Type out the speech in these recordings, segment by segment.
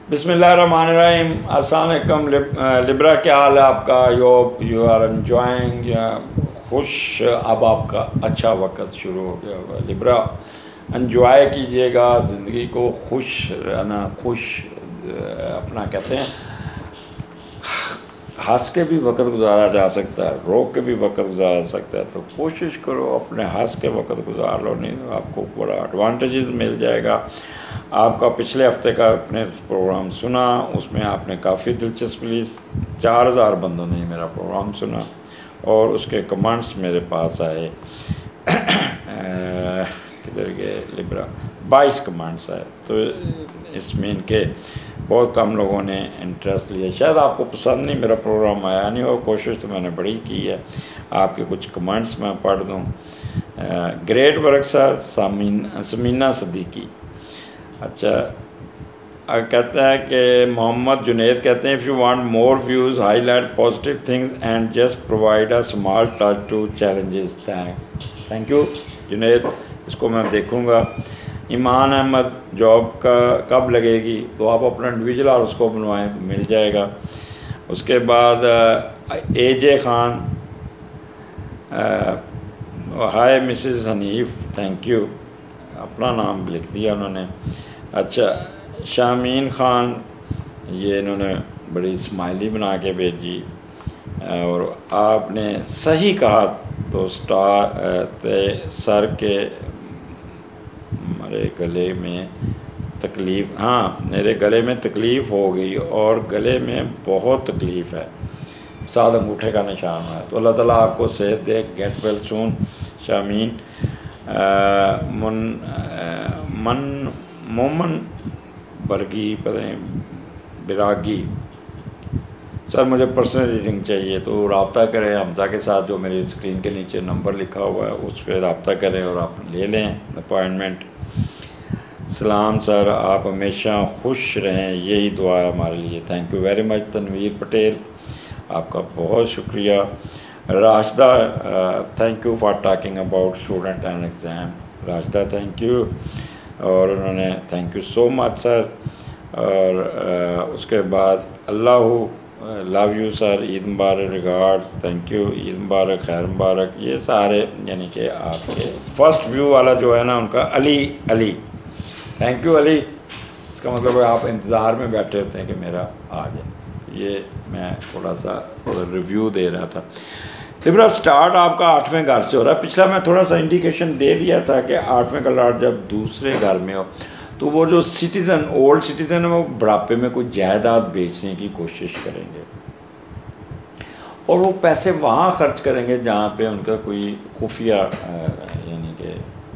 बिस्मिल्लाहिर्रहमानिर्रहीम। अस्सलाम वालेकुम लिब्रा, क्या हाल है आपका? यू आर एंजॉइंग खुश। अब आपका अच्छा वक्त शुरू हो गया होगा। लिब्रा एंजॉय कीजिएगा ज़िंदगी को, खुश रहना, खुश अपना कहते हैं हंस के भी वक्त गुजारा जा सकता है, रो के भी वक्त गुजारा जा सकता है। तो कोशिश करो अपने हंस के वक्त गुजार लो, नहीं तो आपको बड़ा एडवांटेजेस मिल जाएगा। आपका पिछले हफ्ते का अपने प्रोग्राम सुना, उसमें आपने काफ़ी दिलचस्पी, 4000 बंदों ने मेरा प्रोग्राम सुना और उसके कमेंट्स मेरे पास आए। किधर गए लिब्रा? 22 कमेंट्स आए। तो इसमें इनके बहुत कम लोगों ने इंटरेस्ट लिया। शायद आपको पसंद नहीं, मेरा प्रोग्राम आया नहीं, और कोशिश तो मैंने बड़ी की है। आपके कुछ कमेंट्स मैं पढ़ दूँ। Great work sir, Samina Siddiqui. अच्छा, कहते हैं कि मोहम्मद जुनेद कहते हैं, if you want more views highlight positive things and just provide a small touch to challenges. Thank you Junaid, इसको मैं देखूँगा। ईमान अहमद, जॉब का कब लगेगी? तो आप अपना इंडिविजुअल और उसको बनवाएं तो मिल जाएगा। उसके बाद AJ खान, hi Mrs Hanif, thank you, अपना नाम लिख दिया उन्होंने। अच्छा, शामीन खान, ये इन्होंने बड़ी स्माइली बना के भेजी। और आपने सही कहा, तो सर के मेरे गले में तकलीफ़, हाँ मेरे गले में तकलीफ़ हो गई और गले में बहुत तकलीफ़ है, साथ अंगूठे का निशान है। तो अल्लाह ताला आपको सेहत दे, गेट वेल सून। शामीन, मोमन बरगी, पता नहीं बिरागी, सर मुझे पर्सनल रीडिंग चाहिए। तो रब्ता करें हमजा के साथ, जो मेरी स्क्रीन के नीचे नंबर लिखा हुआ है उस पर रब्ता करें और आप ले लें अपॉइंटमेंट। सलाम सर, आप हमेशा खुश रहें, यही दुआ है हमारे लिए। Thank you very much. Tanveer Patel, आपका बहुत शुक्रिया। Rashida, thank you for talking about student and exam. Rashida thank you, और उन्होंने thank you so much sir. और उसके बाद Allah love you sir, Eid मुबारक, रिगार्ड्स, थैंक यू, ईद मुबारक, खैर मुबारक। ये सारे यानी कि आपके फर्स्ट व्यू वाला जो है ना उनका, अली, थैंक यू अली। इसका मतलब है आप इंतज़ार में बैठे होते हैं कि मेरा आ जाए। ये मैं थोड़ा सा रिव्यू दे रहा था। लिब्रा, स्टार्ट आपका 8वें घर से हो रहा है। पिछला मैं थोड़ा सा इंडिकेशन दे दिया था कि 8वें का लॉर्ड जब दूसरे घर में हो तो वो जो सिटीज़न, ओल्ड सिटीज़न है, वो बुढ़ापे में कोई जायदाद बेचने की कोशिश करेंगे और वो पैसे वहाँ खर्च करेंगे जहाँ पे उनका कोई खुफिया यानी कि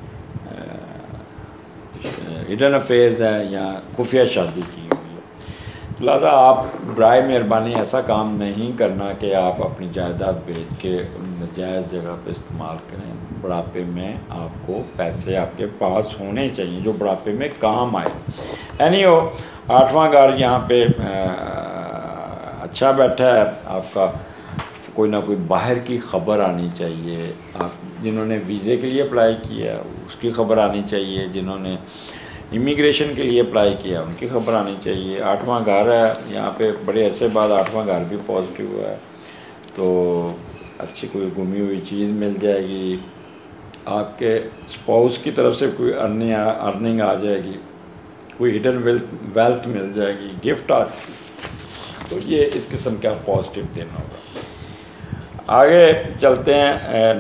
हिडन अफेयर्स है या खुफिया शादी की हुई है। तो लिहाजा आप बराए मेहरबानी ऐसा काम नहीं करना कि आप अपनी जायदाद बेच के नाजायज़ जगह पे इस्तेमाल करें। बुढ़ापे में आपको पैसे आपके पास होने चाहिए जो बुढ़ापे में काम आए। एनीहो, 8वां घर यहाँ पे अच्छा बैठा है आपका। कोई ना कोई बाहर की ख़बर आनी चाहिए। आप जिन्होंने वीज़े के लिए अप्लाई किया उसकी ख़बर आनी चाहिए, जिन्होंने इमिग्रेशन के लिए अप्लाई किया उनकी ख़बर आनी चाहिए। 8वां घर है यहाँ पे, बड़े अरसे बाद 8वां घर भी पॉजिटिव हुआ है, तो अच्छी कोई घूमी हुई चीज़ मिल जाएगी। आपके स्पाउस की तरफ से कोई अर्निंग आ जाएगी, कोई हिडन वेल्थ मिल जाएगी, गिफ्ट आ, तो ये इस किस्म का पॉजिटिव दिन होगा। आगे चलते हैं।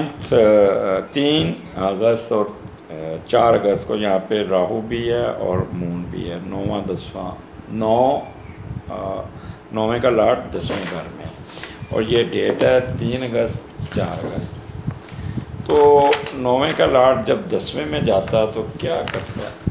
3 अगस्त और 4 अगस्त को यहाँ पे राहु भी है और मून भी है। 9वां 10वां 9वें का लॉर्ड 10वें घर में, और ये डेट है 3 अगस्त 4 अगस्त। तो 9वें का लॉर्ड जब 10वें में जाता तो क्या करता है?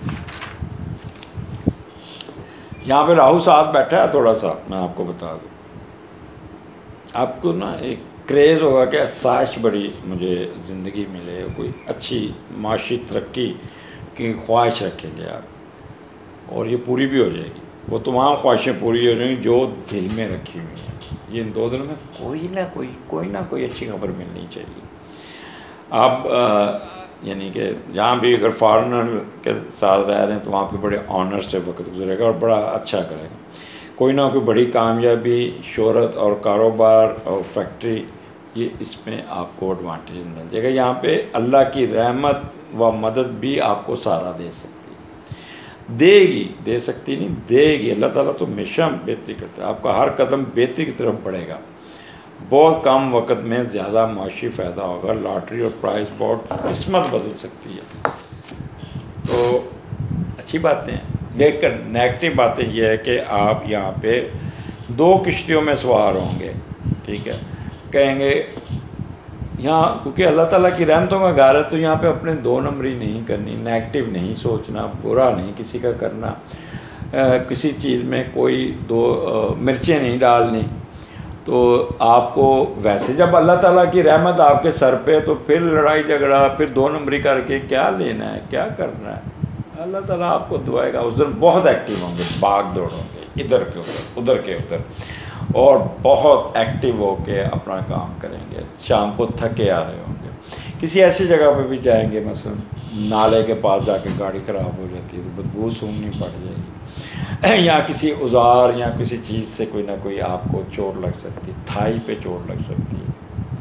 यहाँ पे राहु साथ बैठा है। थोड़ा सा मैं आपको बता दूँ, आपको ना एक क्रेज़ होगा कि साश बड़ी मुझे ज़िंदगी मिले, कोई अच्छी माशी तरक्की की ख्वाहिश रखेंगे आप, और ये पूरी भी हो जाएगी। वो तमाम ख्वाहिशें पूरी हो जाएंगी जो दिल में रखी हुई हैं। ये इन 2 दिनों में कोई ना कोई अच्छी खबर मिलनी चाहिए। आप यानी कि जहाँ भी अगर फॉरेनर के साथ रह रहे हैं तो वहाँ पे बड़े ऑनर से वक्त गुजरेगा और बड़ा अच्छा करेगा। कोई ना कोई बड़ी कामयाबी, शोहरत और कारोबार और फैक्ट्री, ये इसमें आपको एडवांटेज मिल जाएगा। यहाँ पे अल्लाह की रहमत व मदद भी आपको सहारा दे सकती है, देगी, दे सकती नहीं, देगी। अल्लाह ताला तो हमेशा बेहतरी करता है, आपका हर कदम बेहतरी की तरफ बढ़ेगा। बहुत कम वक्त में ज़्यादा माशी फ़ायदा होगा। लॉटरी और प्राइस बोर्ड किस्मत बदल सकती है। तो अच्छी बातें हैं, लेकिन नेगेटिव बातें यह है कि आप यहाँ पे 2 किश्तियों में सवार होंगे, ठीक है। कहेंगे यहाँ, क्योंकि अल्लाह ताला की रहमतों का घर है, तो यहाँ पे अपने 2 नंबरी नहीं करनी, नेगेटिव नहीं सोचना, बुरा नहीं किसी का करना, किसी चीज़ में कोई 2 मिर्चें नहीं डालनी। तो आपको वैसे जब अल्लाह ताला की रहमत आपके सर पे, तो फिर लड़ाई झगड़ा, फिर 2 नंबरी करके क्या लेना है, क्या करना है। अल्लाह ताला आपको दुआएगा। उस दिन बहुत एक्टिव होंगे, भाग दौड़ होंगे, इधर के उधर के उधर, और बहुत एक्टिव होके अपना काम करेंगे। शाम को थके आ रहे होंगे, किसी ऐसी जगह पे भी जाएंगे, मसलन नाले के पास जाके गाड़ी ख़राब हो जाती है तो बदबू सूंघनी पड़ जाएगी, या किसी औजार या किसी चीज़ से कोई ना कोई आपको चोट लग सकती है, थाई पे चोट लग सकती है।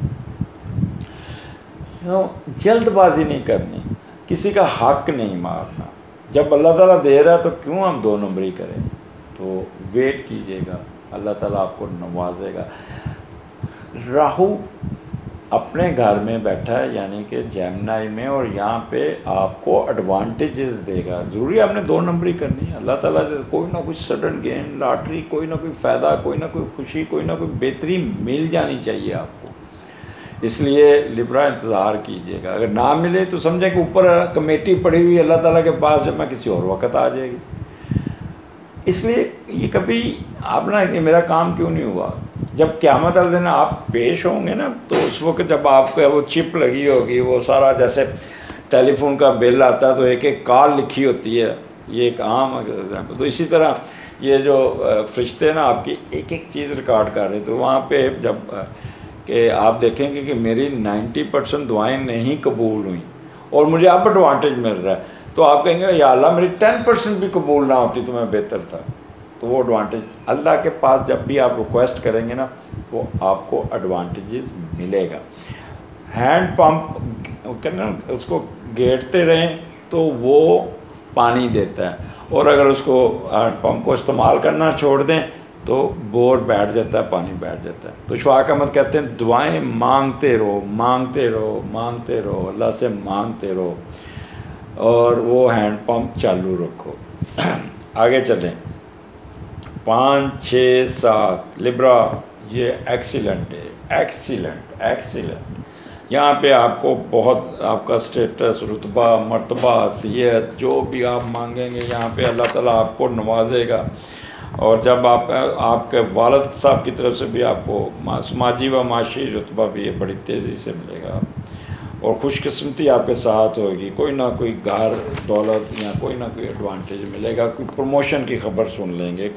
जल्दबाजी नहीं करनी, किसी का हक नहीं मारना। जब अल्लाह ताला दे रहा है तो क्यों हम 2 नंबरी करें। तो वेट कीजिएगा, अल्लाह ताला आपको नवाजेगा। राहु अपने घर में बैठा है, यानी कि जेमिनी में, और यहाँ पे आपको एडवांटेजेस देगा। ज़रूरी आपने 2 नंबरी करनी है। अल्लाह ताला कोई ना कोई सडन गेन, लॉटरी, कोई ना कोई फ़ायदा, कोई ना कोई खुशी, कोई ना कोई बेहतरी मिल जानी चाहिए आपको। इसलिए लिब्रा इंतज़ार कीजिएगा। अगर ना मिले तो समझें कि ऊपर कमेटी पड़ी हुई अल्लाह ताला के पास, जब मैं किसी और वक्त आ जाएगी। इसलिए ये कभी आप ना, कि मेरा काम क्यों नहीं हुआ, जब क़यामत वाले दिन आप पेश होंगे ना, तो उस वक्त जब आपको वो चिप लगी होगी, वो सारा जैसे टेलीफोन का बिल आता है तो एक एक कॉल लिखी होती है, ये एक आम एग्जाम्पल। तो इसी तरह ये जो फरिश्ते ना आपकी एक एक चीज़ रिकॉर्ड कर रहे, तो वहाँ पे जब कि आप देखेंगे कि मेरी 90% दुआएं नहीं कबूल हुई और मुझे अब एडवांटेज मिल रहा है, तो आप कहेंगे या अल्लाह मेरी 10% भी कबूल ना होती तो मैं बेहतर था। तो वो एडवांटेज अल्लाह के पास जब भी आप रिक्वेस्ट करेंगे ना, तो आपको एडवांटेजेस मिलेगा। हैंड पंप करना, उसको गेड़ते रहें तो वो पानी देता है, और अगर उसको हैंड पंप को इस्तेमाल करना छोड़ दें तो बोर बैठ जाता है, पानी बैठ जाता है। तो शफाक अहमद कहते हैं दुआएं मांगते रहो, मांगते रहो, मांगते रहो, अल्लाह से मांगते रहो, और वो हैंड पंप चालू रखो। आगे चलें। 5, 6, 7 लिब्रा, ये एक्सीलेंट है, एक्सीलेंट एक्सीलेंट। यहाँ पे आपको बहुत आपका स्टेटस, रुतबा, मर्तबा, हैसियत, जो भी आप मांगेंगे यहाँ पे अल्लाह ताला आपको नवाजेगा। और जब आपके वालिद साहब की तरफ से भी आपको समाजी व माशी रुतबा भी बड़ी तेज़ी से मिलेगा, और खुशकिस्मती आपके साथ होगी। कोई ना कोई घर दौलत या कोई ना कोई एडवांटेज मिलेगा, कोई प्रमोशन की खबर सुन लेंगे,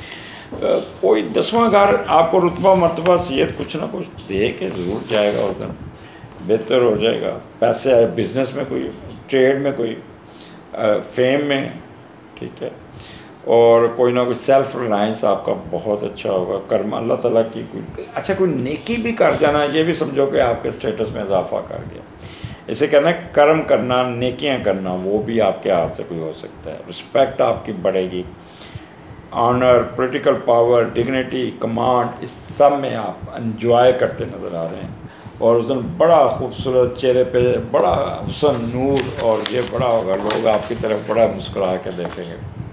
कोई 10वां घर आपको रुतबा, मर्तबा, हैसियत कुछ ना कुछ दे के ज़रूर जाएगा, उस दिन बेहतर हो जाएगा। पैसे आए बिज़नेस में, कोई ट्रेड में, कोई फेम में, ठीक है, और कोई ना कोई सेल्फ रिलायंस आपका बहुत अच्छा होगा। कर्म अल्लाह ताला की कोई नेकी भी कर जाना, ये भी समझो कि आपके स्टेटस में इजाफा कर गया। इसे कहना है कर्म करना, नेकियां करना, वो भी आपके हाथ से कोई हो सकता है। रिस्पेक्ट आपकी बढ़ेगी, honour, political power, dignity, command, इस सब में आप एंजॉय करते नज़र आ रहे हैं। और उस दिन बड़ा खूबसूरत चेहरे पे बड़ा हुस्न, नूर, और ये बड़ा होगा, लोग आपकी तरफ बड़ा मुस्कुरा के देखेंगे,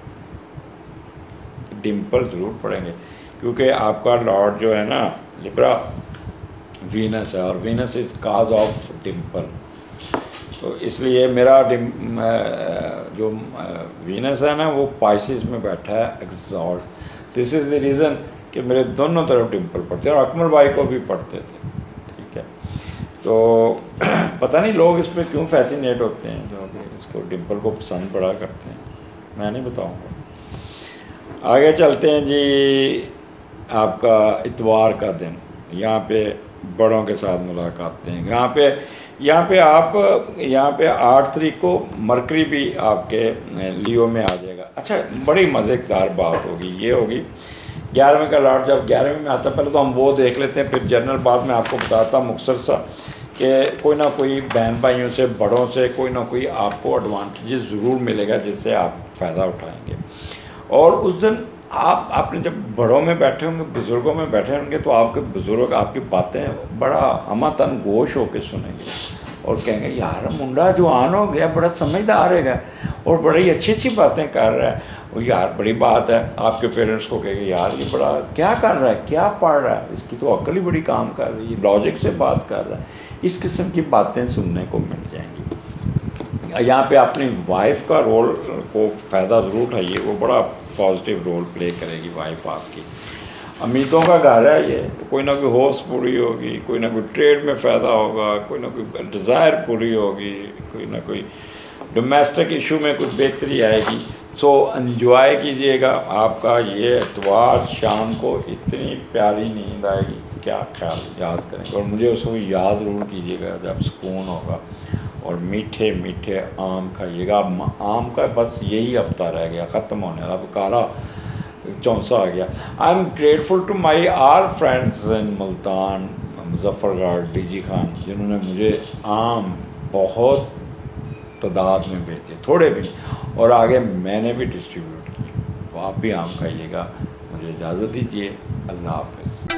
डिम्पल ज़रूर पड़ेंगे, क्योंकि आपका लॉर्ड जो है ना लिब्रा वीनस है, और Venus is cause of dimple. तो इसलिए मेरा जो वीनस है ना, वो पाइसिस में बैठा है, exalt. This is the reason कि मेरे दोनों तरफ डिम्पल पड़ते हैं, और अकमल भाई को भी पड़ते थे, ठीक है। तो पता नहीं लोग इस पर क्यों फैसिनेट होते हैं, जो कि इसको डिम्पल को पसंद बड़ा करते हैं, मैं नहीं बताऊँगा। आगे चलते हैं जी। आपका इतवार का दिन, यहाँ पे बड़ों के साथ मुलाकातें हैं। यहाँ पे यहाँ पे 8 तारीख को मरकरी भी आपके लियो में आ जाएगा। अच्छा, बड़ी मज़ेदार बात होगी, ये होगी 11वें का लॉर्ड जब 11वें में आता है, पहले तो हम वो देख लेते हैं, फिर जनरल बाद में आपको बताता हूँ मुख्तसर सा कि कोई ना कोई बहन भाइयों से, बड़ों से कोई ना कोई आपको एडवांटेजेस ज़रूर मिलेगा जिससे आप फ़ायदा उठाएंगे। और उस दिन आप आपने जब बड़ों में बैठे होंगे, बुज़ुर्गों में बैठे होंगे, तो आपके बुज़ुर्ग आपकी बातें बड़ा अमातन गोश होकर सुनेंगे और कहेंगे यार मुंडा जवान हो गया, बड़ा समझदार है और बड़ी अच्छी अच्छी बातें कर रहा है, और यार बड़ी बात है। आपके पेरेंट्स को कहेंगे यार ये बड़ा क्या कर रहा है, क्या पढ़ रहा है, इसकी तो अक्ल ही बड़ी काम कर रही है, लॉजिक से बात कर रहा है। इस किस्म की बातें सुनने को मिल जाएंगी। यहाँ पे अपनी वाइफ का रोल को फ़ायदा ज़रूर उठाइए, वो बड़ा पॉजिटिव रोल प्ले करेगी वाइफ आपकी। उम्मीदों का घर है ये, कोई ना कोई होश पूरी होगी, कोई ना कोई ट्रेड में फ़ायदा होगा, कोई ना कोई डिज़ायर पूरी होगी, कोई ना कोई डोमेस्टिक इशू में कुछ बेहतरी आएगी। सो एंजॉय कीजिएगा। आपका ये इतवार शाम को इतनी प्यारी नींद आएगी, क्या ख्याल याद करेंगे, और मुझे उसको याद ज़रूर कीजिएगा जब सुकून होगा। और मीठे मीठे आम खाइएगा। आम का बस यही हफ्ता रह गया ख़त्म होने वाला, अब काला चौंसा आ गया। I am grateful to my are friends in Multan, Muzaffargarh, DG Khan, जिन्होंने मुझे आम बहुत तादाद में भेजे, थोड़े भी, और आगे मैंने भी डिस्ट्रीब्यूट किए। तो आप भी आम खाइएगा। मुझे इजाज़त दीजिए, अल्लाह हाफ़िज़।